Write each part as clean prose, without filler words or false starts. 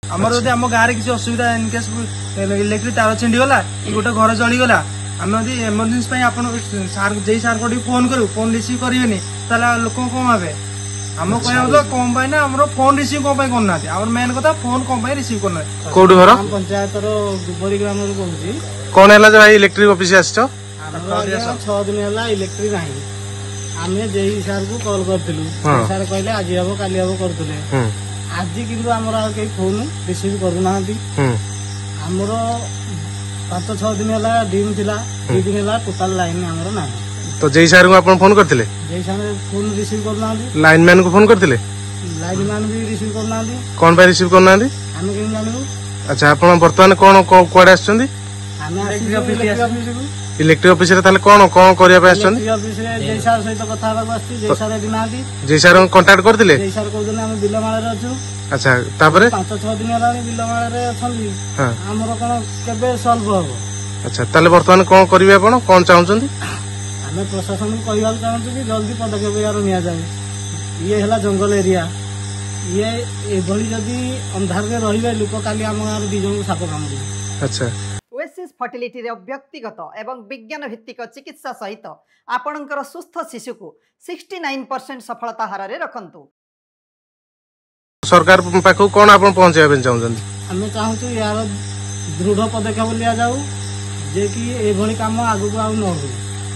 आमर जदि आम गाँव किसी असुविधा इनकेस इलेक्ट्रिक तार छिंडी गला कि गोटे घर जलीगला आम जब इमरजेन्सी आप जई सार को फोन करूँ फोन रिसीव करेंगे लोक कौन हे आम कह कौन ना आम फोन रिसीव कौन करना आम मेन कथा फोन कौन रिसीव करना कौट घर पंचायत गुबरी ग्राम कहूँ कौन है भाई इलेक्ट्रिक ऑफिस आस 6 दिन है इलेक्ट्रिक ना आम जेई सार को कॉल करूँ सार कहले आज हम काली हम करते आज किंतु आमर कहीं फोन रिसीव करना आमर 5-6 दिन है डिम थी 2 दिन है टोटाल लाइन आमर ना तो जेई सार को आप फोन करते जेई सार फोन रिसीव करना लाइन मैन को फोन करते लाइन मैन भी रिसीव करना कौन पे रिसीव करना आम कहीं जानू अच्छा आप बर्तमान कौन कुआडे आछंदी इलेक्ट्रिक ऑफिस रे ताले कौन कौन करिया पे आछंदी इलेक्ट्रिक ऑफिस रे जय सार सहित कथा बाबा आछी जय सार एडी नादी जय सार कांटेक्ट करथिले जय सार कहउदने हम बिलमाळे रे अछु अच्छा तापरे 5-6 दिन हलानी बिलमाळे रे अछंदी हमर कोन केबे सॉल्व होबो अच्छा ताले वर्तमान कौन करिवे आपण कौन चाहउछंदी हमें प्रशासन को कहवा चाहूँ कि जल्दी पदक्षेप यार निया जाए ये है जंगल एरिया ये एभली जदि अंधार में रही लोक काली आम गाँव 2 जन को साप कामुड़ी अच्छा ओएसिस फर्टिलिटी रे व्यक्तिगत एवं विज्ञान भित्तिक चिकित्सा सहित आपणकर सुस्थ शिशु को 69% सफलता हार रे रखंतु सरकार पाखु कोन आपण पहुंचाबे चाहउछंदी हमें चाहूँ यार दृढ़ पदक्षेप लिया जाऊ जे कि एभली काम आगु को आउ न हो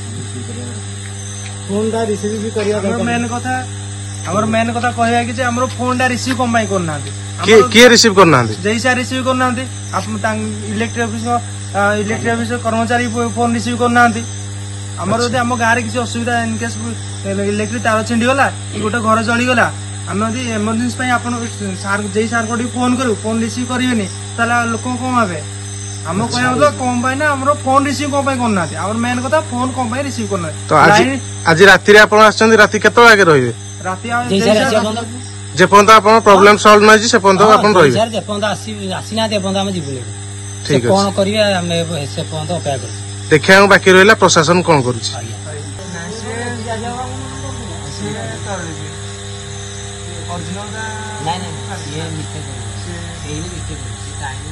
फोन दा रिसीव भी करिया मेन कथा हमर मेन कथा कहया कि जे हमरो फोन दा रिसीव कोन बाई करना के रिसीव करना जैसा रिसीव करना इलेक्ट्रिक ऑफिस कर्मचारी फोन रिसीव करना आमर जब आम गाँव किसी असुविधा इनकेस इलेक्ट्रिक तार छिंडी गला कि गोटे घर जलीगला आम जब इमरजेन्सी आप जई सार को फोन करूँ फोन रिसीव करेंगे लोक कौन हे आम कह कौन ना आम फोन रिसीव कौन करना आम मेन कथा फोन कौन रिसीव करना तो आज राति राति केत आगे रही राति जेपर्यंत आप प्रॉब्लम सॉल्व नहीं से पर्यंत आप रही सर जेपर्यंत आसीना जेपर्यंत हम जीवले ठीक है कोन करिया हम से पर्यंत अपेक्षा कर देखिया बाकी रहिला प्रशासन कोन करूची नहीं ये मिथ्या